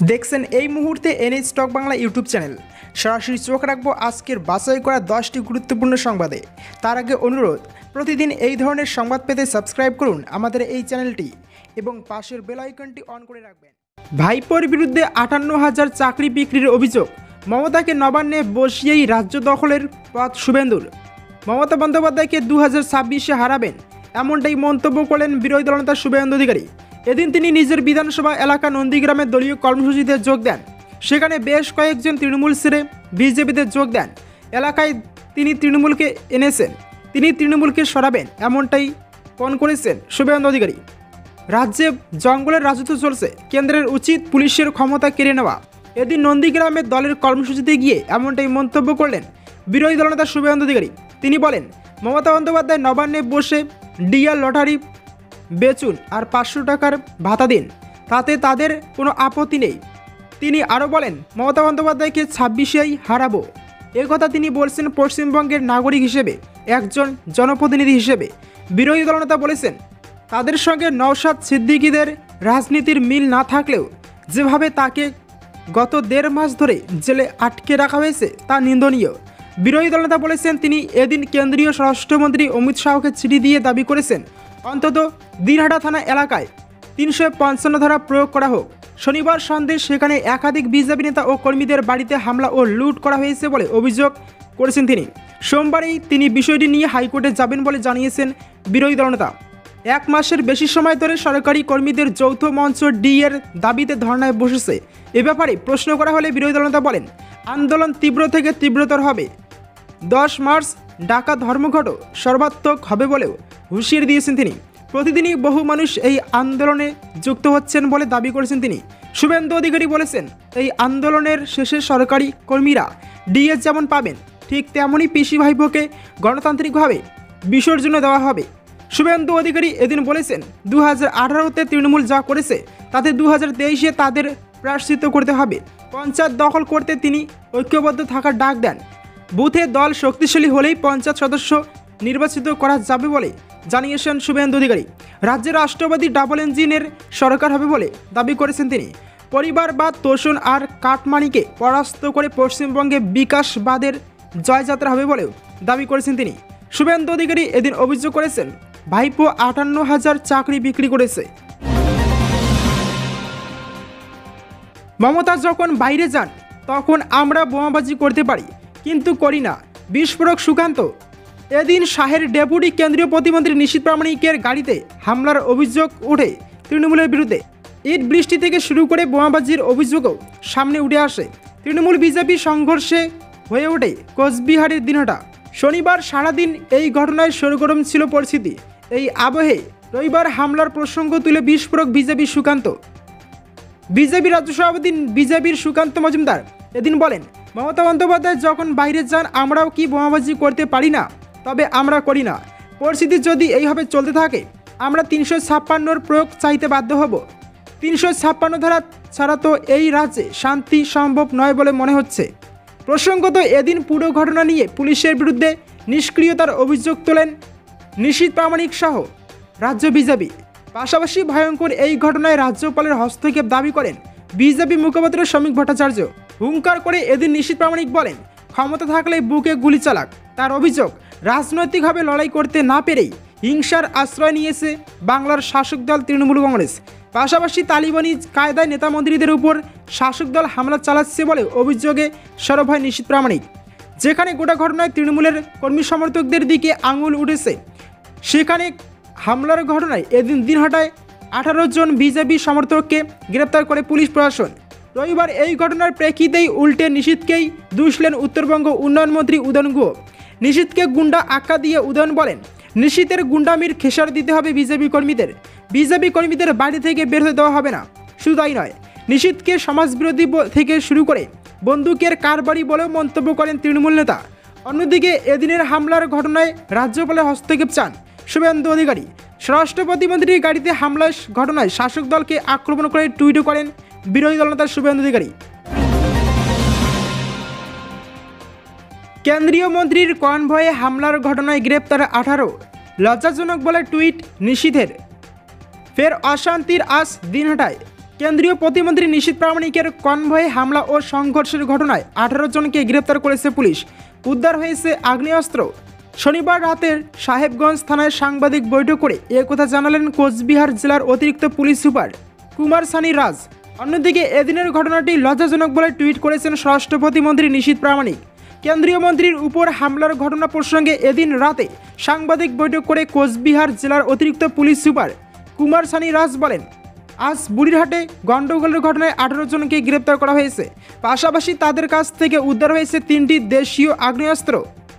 দেখছেন এই মুহূর্তে এনএ স্টক বাংলা ইউটিউব চ্যানেল। সরাসরি চোখ রাখবো আজকের বাছাই করা 10টি গুরুত্বপূর্ণ সংবাদে। তার আগে অনুরোধ, প্রতিদিন এই ধরনের সংবাদ পেতে সাবস্ক্রাইব করুন আমাদের এই চ্যানেলটি এবং পাশের বেল আইকনটি অন করে রাখবেন। ভাইপোর বিরুদ্ধে 58,000 চাকরি বিক্রির অভিযোগ। মমতাকে নবান্নে বসিয়েই রাজ্য দখলের পথ শুভেন্দুর। মমতা বন্দ্যোপাধ্যায়কে 2026-এ হারাবেন, এমনটাই মন্তব্য করলেন বিরোধী দলনেতা শুভেন্দু অধিকারী। এদিন তিনি নিজের বিধানসভা এলাকা নন্দীগ্রামের দলীয় কর্মসূচিতে যোগ দেন। সেখানে বেশ কয়েকজন তৃণমূল ছেড়ে বিজেপিতে যোগ দেন। এলাকায় তিনি তৃণমূলকে এনেছেন, তিনি তৃণমূলকে সরাবেন, এমনটাই পণ করেছেন শুভেন্দু অধিকারী। রাজ্যে জঙ্গলের রাজত্ব চলছে, কেন্দ্রের উচিত পুলিশের ক্ষমতা কেড়ে নেওয়া। এদিন নন্দীগ্রামের দলের কর্মসূচিতে গিয়ে এমনটাই মন্তব্য করলেন বিরোধী দলনেতা শুভেন্দু অধিকারী। তিনি বলেন, মমতা বন্দ্যোপাধ্যায় নবান্নে বসে ডিএল লটারি বেচুন আর 500 টাকার ভাতা দিন, তাতে তাদের কোনো আপত্তি নেই। তিনি আরও বলেন, মমতা বন্দ্যোপাধ্যায়কে 26-এই হারাবো। একথা তিনি বলছেন পশ্চিমবঙ্গের নাগরিক হিসেবে, একজন জনপ্রতিনিধি হিসেবে। বিরোধী দলনেতা বলেছেন, তাদের সঙ্গে নওশাদ সিদ্দিকীদের রাজনীতির মিল না থাকলেও যেভাবে তাকে গত 1.5 মাস ধরে জেলে আটকে রাখা হয়েছে তা নিন্দনীয়। বিরোধী দলনেতা বলেছেন, তিনি এদিন কেন্দ্রীয় স্বরাষ্ট্রমন্ত্রী অমিত শাহকে চিঠি দিয়ে দাবি করেছেন অন্তত দিনহাটা থানা এলাকায় 355 ধারা প্রয়োগ করা হোক। শনিবার সন্ধ্যায় সেখানে একাধিক বিজেপি নেতা ও কর্মীদের বাড়িতে হামলা ও লুট করা হয়েছে বলে অভিযোগ করেছেন তিনি। সোমবারেই তিনি বিষয়টি নিয়ে হাইকোর্টে যাবেন বলে জানিয়েছেন বিরোধী দলনেতা। 1 মাসের বেশি সময় ধরে সরকারি কর্মীদের যৌথ মঞ্চ ডি-এর দাবিতে ধর্নায় বসেছে। এ ব্যাপারে প্রশ্ন করা হলে বিরোধী দলনেতা বলেন, আন্দোলন তীব্র থেকে তীব্রতর হবে। 10 মার্চ ঢাকা ধর্মঘট সর্বাত্মক হবে বলেও হুঁশিয়ারি দিয়েছেন তিনি। প্রতিদিনই বহু মানুষ এই আন্দোলনে যুক্ত হচ্ছেন বলে দাবি করেছেন তিনি। শুভেন্দু অধিকারী বলেছেন, এই আন্দোলনের শেষে সরকারি কর্মীরা ডিএ যেমন পাবেন, ঠিক তেমনই পিসি ভাইপোকে গণতান্ত্রিকভাবে বিসর্জন দেওয়া হবে। শুভেন্দু অধিকারী এদিন বলেছেন, 2018-তে তৃণমূল যা করেছে তাতে 2023-এ তাদের প্রায়শ্চিত্ত করতে হবে। পঞ্চায়েত দখল করতে তিনি ঐক্যবদ্ধ থাকার ডাক দেন। বুথে দল শক্তিশালী হলেই পঞ্চায়েত সদস্য নির্বাচিত করা যাবে বলে জানিয়েছেন শুভেন্দু অধিকারী। রাজ্যে রাষ্ট্রবাদী ডাবল ইঞ্জিনের সরকার হবে বলে দাবি করেছেন তিনি। পরিবারবাদ, তোষণ আর কাটমানিকে পরাস্ত করে পশ্চিমবঙ্গে বিকাশবাদের জয়যাত্রা হবে বলেও দাবি করেছেন তিনি। শুভেন্দু অধিকারী এদিন অভিযোগ করেছেন, ভাইপো 58,000 চাকরি বিক্রি করেছে। মমতা যখন বাইরে যান তখন আমরা বোমাবাজি করতে পারি, কিন্তু করি না। বিস্ফোরক সুকান্ত। এদিন শাহের ডেপুটি কেন্দ্রীয় প্রতিমন্ত্রী নিশীথ প্রামাণিকের গাড়িতে হামলার অভিযোগ ওঠে তৃণমূলের বিরুদ্ধে। ইট বৃষ্টি থেকে শুরু করে বোমাবাজির অভিযোগও সামনে উঠে আসে। তৃণমূল বিজেপি সংঘর্ষে হয়ে ওঠে কোচবিহারের দিনহাটা। শনিবার সারাদিন এই ঘটনায় সরগরম ছিল পরিস্থিতি। এই আবহে রবিবার হামলার প্রসঙ্গ তুলে বিস্ফোরক বিজেপি সুকান্ত। বিজেপি রাজ্য সভাপতি বিজেপির সুকান্ত মজুমদার এদিন বলেন, মমতা বন্দ্যোপাধ্যায় যখন বাইরে যান আমরাও কি বোমাবাজি করতে পারি না? তবে আমরা করি না। পরিস্থিতি যদি এইভাবে চলতে থাকে আমরা 356-র প্রয়োগ চাইতে বাধ্য হব। 356 ধারা ছাড়া তো এই রাজ্যে শান্তি সম্ভব নয় বলে মনে হচ্ছে। প্রসঙ্গত এদিন পুরো ঘটনা নিয়ে পুলিশের বিরুদ্ধে নিষ্ক্রিয়তার অভিযোগ তোলেন নিশীথ প্রামাণিক সহ রাজ্য বিজেপি। পাশাপাশি ভয়ঙ্কর এই ঘটনায় রাজ্যপালের হস্তক্ষেপ দাবি করেন বিজেপি মুখপাত্র শ্রমিক ভট্টাচার্য। হুঙ্কার করে এদিন নিশীথ প্রামাণিক বলেন, ক্ষমতা থাকলে বুকে গুলি চালাক। তার অভিযোগ, রাজনৈতিকভাবে লড়াই করতে না পেরেই হিংসার আশ্রয় নিয়েছে বাংলার শাসক দল তৃণমূল কংগ্রেস। পাশাপাশি তালিবানি কায়দায় নেতামন্ত্রীদের উপর শাসক দল হামলা চালাচ্ছে বলে অভিযোগে সরব হয় নিশীথ প্রামাণিক। যেখানে গোটা ঘটনায় তৃণমূলের কর্মী সমর্থকদের দিকে আঙুল উঠেছে, সেখানে হামলার ঘটনায় এদিন দিনহাটায় 18 জন বিজেপি সমর্থককে গ্রেপ্তার করে পুলিশ প্রশাসন। রবিবার এই ঘটনার প্রেক্ষিতেই উল্টে নিশীথকেই দুষলেন উত্তরবঙ্গ উন্নয়ন মন্ত্রী উদয়ন গুহ। নিশীথকে গুন্ডা আখ্যা দিয়ে উদয়ন বলেন, নিশীথের গুন্ডামির খেসার দিতে হবে বিজেপি কর্মীদের। বিজেপি কর্মীদের বাড়ি থেকে বের হতে দেওয়া হবে না। শুধু তাই নয়, নিশীথকে সমাজবিরোধী থেকে শুরু করে বন্দুকের কারবারি বলেও মন্তব্য করেন তৃণমূল নেতা। অন্যদিকে এদিনের হামলার ঘটনায় রাজ্যপালের হস্তক্ষেপ চান শুভেন্দু অধিকারী। স্বরাষ্ট্র প্রতিমন্ত্রীর গাড়িতে হামলার ঘটনায় শাসক দলকে আক্রমণ করে টুইটও করেন বিরোধী দলনেতা শুভেন্দু অধিকারী। কেন্দ্রীয় মন্ত্রীর কনভয়ে হামলার ঘটনায় গ্রেপ্তার 18, লজ্জাজনক বলে টুইট নিশীথের। ফের অশান্তির আস দিনহাটায়। কেন্দ্রীয় প্রতিমন্ত্রী নিশীথ প্রামাণিকের কনভয়ে হামলা ও সংঘর্ষের ঘটনায় 18 জনকে গ্রেপ্তার করেছে পুলিশ। উদ্ধার হয়েছে আগ্নেয়াস্ত্র। শনিবার রাতের সাহেবগঞ্জ থানায় সাংবাদিক বৈঠক করে একথা জানালেন কোচবিহার জেলার অতিরিক্ত পুলিশ সুপার কুমার সানি রাজ। অন্যদিকে এদিনের ঘটনাটি লজ্জাজনক বলে টুইট করেছেন স্বরাষ্ট্র প্রতিমন্ত্রী নিশীথ প্রামাণিক। কেন্দ্রীয় মন্ত্রীর উপর হামলার ঘটনা প্রসঙ্গে এদিন রাতে সাংবাদিক বৈঠক করে কোচবিহার জেলার অতিরিক্ত পুলিশ সুপার কুমার সানি রাজ বলেন, আজ বুড়িরহাটে গণ্ডগোলের ঘটনায় 18 জনকে গ্রেপ্তার করা হয়েছে। পাশাপাশি তাদের কাছ থেকে উদ্ধার হয়েছে 3টি দেশীয় আগ্নেয়াস্ত্র,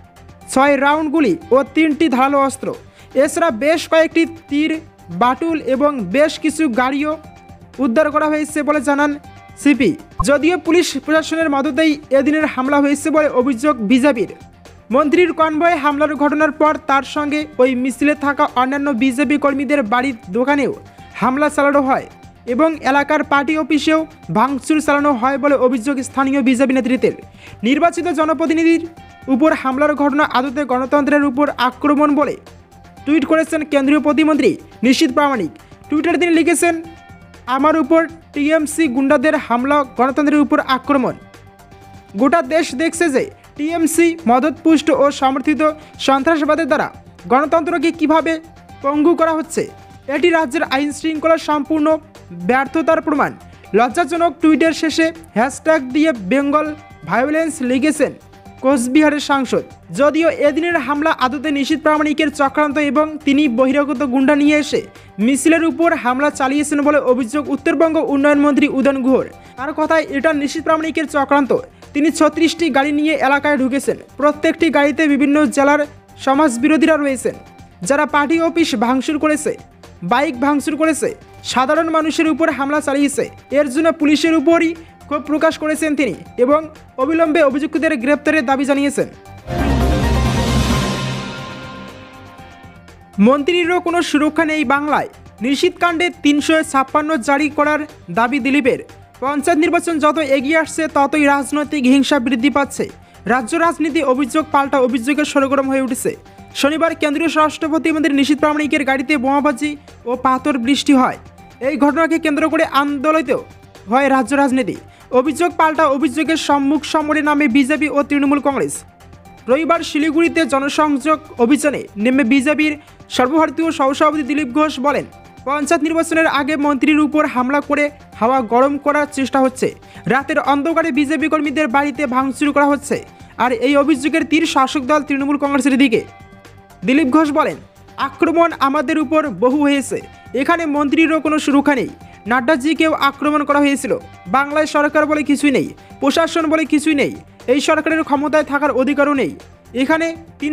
6 রাউন্ড গুলি ও 3টি ধারালো অস্ত্র। এছাড়া বেশ কয়েকটি তীর, বাটুল এবং বেশ কিছু গাড়িও উদ্ধার করা হয়েছে বলে জানান সিপি। যদিও পুলিশ প্রশাসনের মদতেই এদিনের হামলা হয়েছে বলে অভিযোগ বিজেপির। মন্ত্রীর কনভয়ে হামলার ঘটনার পর তার সঙ্গে ওই মিছিলে থাকা অন্যান্য বিজেপি কর্মীদের বাড়ির দোকানেও হামলা চালানো হয় এবং এলাকার পার্টি অফিসেও ভাঙচুর চালানো হয় বলে অভিযোগ স্থানীয় বিজেপি নেতৃত্বের। নির্বাচিত জনপ্রতিনিধির উপর হামলার ঘটনা আদতে গণতন্ত্রের উপর আক্রমণ বলে টুইট করেছেন কেন্দ্রীয় প্রতিমন্ত্রী নিশীথ প্রামাণিক। টুইটারে তিনি লিখেছেন, আমার উপর টিএমসি গুন্ডাদের হামলা গণতন্ত্রের উপর আক্রমণ। গোটা দেশ দেখছে যে টিএমসি মদতপুষ্ট ও সমর্থিত সন্ত্রাসবাদের দ্বারা গণতন্ত্রকে কিভাবে পঙ্গু করা হচ্ছে। এটি রাজ্যের আইন শৃঙ্খলার সম্পূর্ণ ব্যর্থতার প্রমাণ। লজ্জাজনক টুইটের শেষে হ্যাশট্যাগ দিয়ে বেঙ্গল ভায়োলেন্স লিখেছেন কোচবিহারের সাংসদ। যদিও এদিনের হামলা আদতে নিশীথ প্রামাণিকের চক্রান্ত এবং তিনি বহিরাগত গুন্ডা নিয়ে এসে মিছিলের উপর হামলা চালিয়েছেন বলে অভিযোগ উত্তরবঙ্গ উন্নয়ন মন্ত্রী উদয়ন গুহর। তার কথায় এটা নিশীথ প্রামাণিকের চক্রান্ত। তিনি 36টি গাড়ি নিয়ে এলাকায় ঢুকেছেন। প্রত্যেকটি গাড়িতে বিভিন্ন জেলার সমাজবিরোধীরা রয়েছেন, যারা পার্টি অফিস ভাঙচুর করেছে, বাইক ভাঙচুর করেছে, সাধারণ মানুষের উপর হামলা চালিয়েছে। এর জন্য পুলিশের উপরই ক্ষোভ প্রকাশ করেছেন তিনি এবং অবিলম্বে অভিযুক্তদের গ্রেপ্তারের দাবি জানিয়েছেন। মন্ত্রীরও কোনো সুরক্ষা নেই বাংলায়। নিশীথ কাণ্ডে 356 জারি করার দাবি দিলীপের। পঞ্চায়েত নির্বাচন যত এগিয়ে আসছে ততই রাজনৈতিক হিংসা বৃদ্ধি পাচ্ছে। রাজ্য রাজনীতি অভিযোগ পাল্টা অভিযোগের সরগরম হয়ে উঠেছে। শনিবার কেন্দ্রীয় স্বরাষ্ট্র প্রতিমন্ত্রী নিশীথ প্রামাণিকের গাড়িতে বোমাবাজি ও পাথর বৃষ্টি হয়। এই ঘটনাকে কেন্দ্র করে আন্দোলিত হয় রাজ্য রাজনীতি। অভিযোগ পাল্টা অভিযোগের সম্মুখ সমরে নামে বিজেপি ও তৃণমূল কংগ্রেস। রবিবার শিলিগুড়িতে জনসংযোগ অভিযানে নেমে বিজেপির সর্বভারতীয় সহসভাপতি দিলীপ ঘোষ বলেন, পঞ্চায়েত নির্বাচনের আগে মন্ত্রীর উপর হামলা করে হাওয়া গরম করার চেষ্টা হচ্ছে। রাতের অন্ধকারে বিজেপি কর্মীদের বাড়িতে ভাঙচুর করা হচ্ছে, আর এই অভিযোগের তীর শাসক দল তৃণমূল কংগ্রেসের দিকে। দিলীপ ঘোষ বলেন, আক্রমণ আমাদের উপর বহু হয়েছে। এখানে মন্ত্রীরও কোনো সুরক্ষা নেই। নাড্ডাজিকেও আক্রমণ করা হয়েছিল। বাংলায় সরকার বলে কিছুই নেই, প্রশাসন বলে কিছুই নেই। এই সরকারের ক্ষমতায় থাকার অধিকারও নেই। এখানে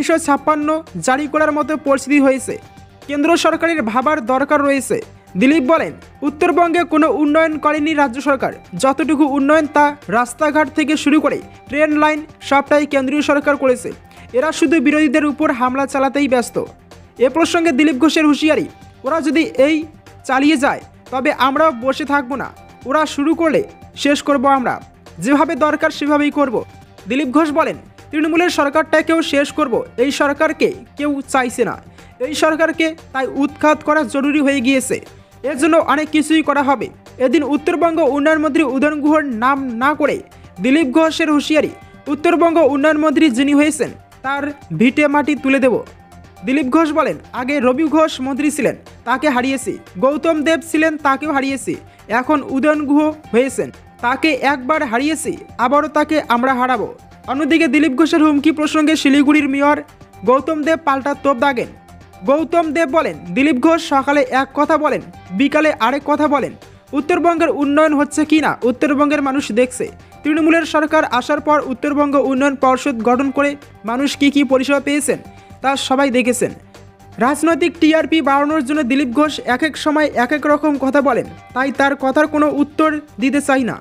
356 জারি করার মতো পরিস্থিতি হয়েছে। কেন্দ্র সরকারের ভাবার দরকার রয়েছে। দিলীপ বলেন, উত্তরবঙ্গে কোনো উন্নয়ন করেনি রাজ্য সরকার। যতটুকু উন্নয়ন তা রাস্তাঘাট থেকে শুরু করে ট্রেন লাইন সবটাই কেন্দ্রীয় সরকার করেছে। এরা শুধু বিরোধীদের উপর হামলা চালাতেই ব্যস্ত। এ প্রসঙ্গে দিলীপ ঘোষের হুঁশিয়ারি, ওরা যদি এই চালিয়ে যায় তবে আমরাও বসে থাকবো না। ওরা শুরু করলে শেষ করব আমরা। যেভাবে দরকার সেভাবেই করব। দিলীপ ঘোষ বলেন, তৃণমূলের সরকারটাকেও শেষ করব। এই সরকারকে কেউ চাইছে না। এই সরকারকে তাই উৎখাত করা জরুরি হয়ে গিয়েছে। এর জন্য অনেক কিছুই করা হবে। এদিন উত্তরবঙ্গ উন্নয়ন মন্ত্রী উদয়ন গুহর নাম না করে দিলীপ ঘোষের হুঁশিয়ারি, উত্তরবঙ্গ উন্নয়ন মন্ত্রী যিনি হয়েছেন তার ভিটে মাটি তুলে দেব। দিলীপ ঘোষ বলেন, আগে রবি ঘোষ মন্ত্রী ছিলেন, তাকে হারিয়েছি। গৌতম দেব ছিলেন, তাকেও হারিয়েছি। এখন উদয়ন গুহ হয়েছেন, তাকে একবার হারিয়েছি, আবারও তাকে আমরা হারাবো। অন্যদিকে দিলীপ ঘোষের হুমকি প্রসঙ্গে শিলিগুড়ির মেয়র গৌতম দেব পাল্টা তোপ দাগেন। গৌতম দেব বলেন, দিলীপ ঘোষ সকালে এক কথা বলেন, বিকালে আরেক কথা বলেন। উত্তরবঙ্গের উন্নয়ন হচ্ছে কি না উত্তরবঙ্গের মানুষ দেখছে। তৃণমূলের সরকার আসার পর উত্তরবঙ্গ উন্নয়ন পর্ষদ গঠন করে মানুষ কি কি পরিষেবা পেয়েছেন তা সবাই দেখেছেন। রাজনৈতিক টিআরপি বাড়ানোর জন্য দিলীপ ঘোষ এক এক সময় এক এক রকম কথা বলেন, তাই তার কথার কোনো উত্তর দিতে চাই না।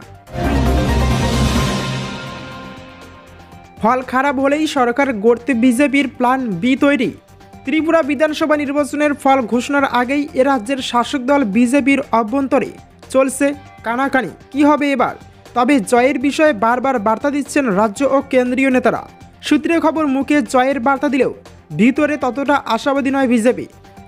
ফল খারাপ হলেই সরকার গড়তে বিজেপির প্ল্যান বি তৈরি। ত্রিপুরা বিধানসভা নির্বাচনের ফল ঘোষণার আগেই এ রাজ্যের শাসক দল বিজেপির অভ্যন্তরে চলছে কানাকানি কি হবে এবার। তবে জয়ের বিষয়ে বারবার বার্তা দিচ্ছেন রাজ্য ও কেন্দ্রীয় নেতারা। সূত্রে খবর, মুখে জয়ের বার্তা দিলেও ভিতরে ততটা আশাবাদী নয় বিজেপি।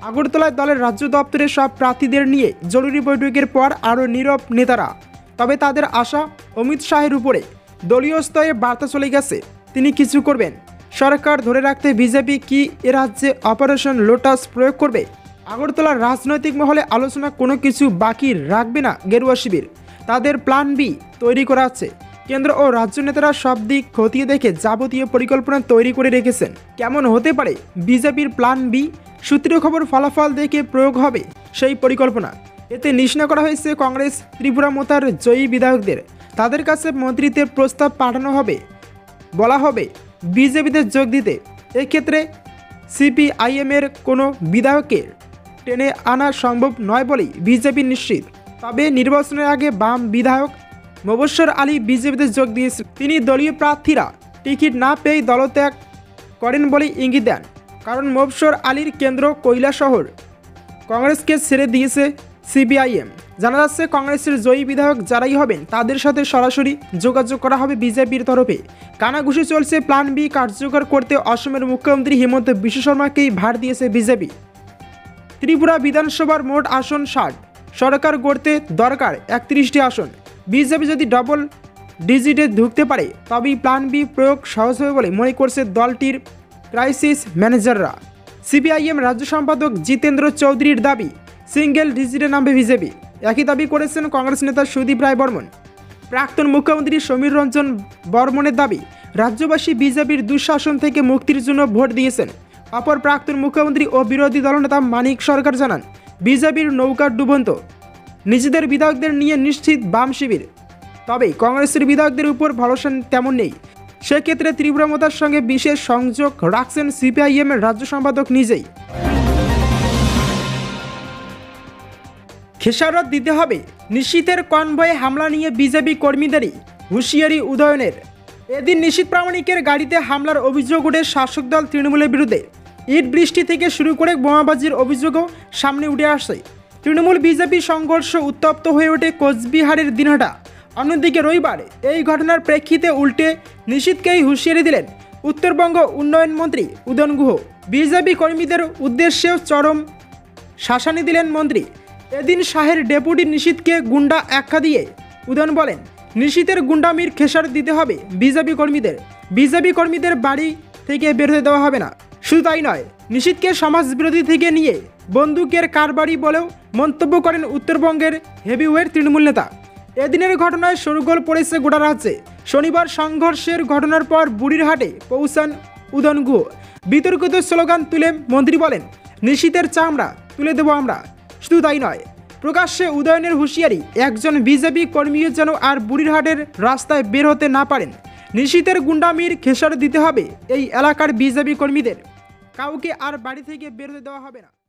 আগরতলায় দলের রাজ্য দপ্তরের সব প্রার্থীদের নিয়ে জরুরি বৈঠকের পর আরও নীরব নেতারা। তবে তাদের আশা অমিত শাহের উপরে দলীয় স্তরে বার্তা চলে গেছে, তিনি কিছু করবেন। সরকার ধরে রাখতে বিজেপি কি এ রাজ্যে অপারেশন লোটাস প্রয়োগ করবে? আগরতলার রাজনৈতিক মহলে আলোচনা কোনো কিছু বাকি রাখবে না গেরুয়া শিবির। তাদের প্ল্যান বি তৈরি করা আছে। কেন্দ্র ও রাজ্য নেতারা সব দিক খতিয়ে দেখে যাবতীয় পরিকল্পনা তৈরি করে রেখেছেন। কেমন হতে পারে বিজেপির প্ল্যান বি? সূত্রীয় খবর, ফলাফল দেখে প্রয়োগ হবে সেই পরিকল্পনা। এতে নিশানা করা হয়েছে কংগ্রেস ত্রিপুরা মোতার জয়ী বিধায়কদের। তাদের কাছে মন্ত্রিত্বের প্রস্তাব পাঠানো হবে। বলা হবে বিজেপিতে যোগ দিতে। এক্ষেত্রে সিপিআইএমের কোনো বিধায়ককে টেনে আনা সম্ভব নয় বলেই বিজেপি নিশ্চিত। তবে নির্বাচনের আগে বাম বিধায়ক মবস্বর আলী বিজেপিতে যোগ দিয়েছেন। তিনি দলীয় প্রার্থীরা টিকিট না পেয়ে দলত্যাগ করেন বলেই ইঙ্গিত দেন। কারণ মবস্বর আলীর কেন্দ্র কৈলাসহর কংগ্রেসকে ছেড়ে দিয়েছে সিপিআইএম। জানা যাচ্ছে কংগ্রেসের জয়ী বিধায়ক যারাই হবেন তাদের সাথে সরাসরি যোগাযোগ করা হবে বিজেপির তরফে। কানাঘুষি চলছে প্ল্যান বি কার্যকর করতে। অসমের মুখ্যমন্ত্রী হিমন্ত বিশ্ব শর্মাকেই ভার দিয়েছে বিজেপি। ত্রিপুরা বিধানসভার মোট আসন 60, সরকার গড়তে দরকার 31টি আসন। বিজেপি যদি ডবল ডিজিটে ঢুকতে পারে তবেই প্ল্যান বি প্রয়োগ সহজ হবে বলে মনে করছে দলটির ক্রাইসিস ম্যানেজাররা। সিপিআইএম রাজ্য সম্পাদক জিতেন্দ্র চৌধুরীর দাবি সিঙ্গেল ডিজিটে নামবে বিজেপি। একই দাবি করেছেন কংগ্রেস নেতা সুদীপ রায় বর্মন। প্রাক্তন মুখ্যমন্ত্রী সমীর রঞ্জন বর্মনের দাবি রাজ্যবাসী বিজেপির দুঃশাসন থেকে মুক্তির জন্য ভোট দিয়েছেন। অপর প্রাক্তন মুখ্যমন্ত্রী ও বিরোধী দলনেতা মানিক সরকার জানান বিজেপির নৌকা ডুবন্ত, নিজেদের বিধায়কদের নিয়ে নিশ্চিত বাম শিবির। তবে কংগ্রেসের বিধায়কদের উপর ভরসা তেমন নেই। সেক্ষেত্রে ত্রিপুরা মোতার সঙ্গে বিশেষ সংযোগ রাখছেন সিপিআইএমের রাজ্য সম্পাদক নিজেই। খেসারত দিতে হবে নিশীথের কনভয়ে হামলা নিয়ে বিজেপি কর্মীদেরই হুঁশিয়ারি উদয়নের। এদিন নিশীথ প্রামাণিকের গাড়িতে হামলার অভিযোগ উঠে শাসক দল তৃণমূলের বিরুদ্ধে। ইট বৃষ্টি থেকে শুরু করে বোমাবাজির অভিযোগও সামনে উঠে আসে। তৃণমূল বিজেপি সংঘর্ষ উত্তপ্ত হয়ে ওঠে কোচবিহারের দিনহাটা। অন্যদিকে রবিবার এই ঘটনার প্রেক্ষিতে উল্টে নিশীথকেই হুঁশিয়ারি দিলেন উত্তরবঙ্গ উন্নয়ন মন্ত্রী উদয়ন গুহ। বিজেপি কর্মীদের উদ্দেশ্যেও চরম শাসানি দিলেন মন্ত্রী। এদিন শাহের ডেপুটি নিশীথকে গুন্ডা আখ্যা দিয়ে উদয়ন বলেন নিশীথের গুন্ডামির খেসারত দিতে হবে বিজেপি কর্মীদের বাড়ি থেকে বের হতে দেওয়া হবে না। শুধু তাই নয়, নিশীথকে সমাজবিরোধী থেকে নিয়ে বন্দুকের কারবারি বলেও মন্তব্য করেন উত্তরবঙ্গের হেভিওয়েট তৃণমূল নেতা। এদিনের ঘটনায় শোরগোল পড়েছে গোটা রাজ্যে। শনিবার সংঘর্ষের ঘটনার পর বুড়িরহাটে পৌঁছান উদয়ন গুহ। বিতর্কিত স্লোগান তুলে মন্ত্রী বলেন নিশীথের চামড়া তুলে দেবো আমরা। শুধু তাই নয়, প্রকাশ্যে উদয়নের হুঁশিয়ারি একজন বিজেপি কর্মীও যেন আর বুড়িরহাটের রাস্তায় বের হতে না পারেন। নিশীথের গুন্ডামির খেসারত দিতে হবে এই এলাকার বিজেপি কর্মীদের। কাউকে আর বাড়ি থেকে বের হতে দেওয়া হবে না।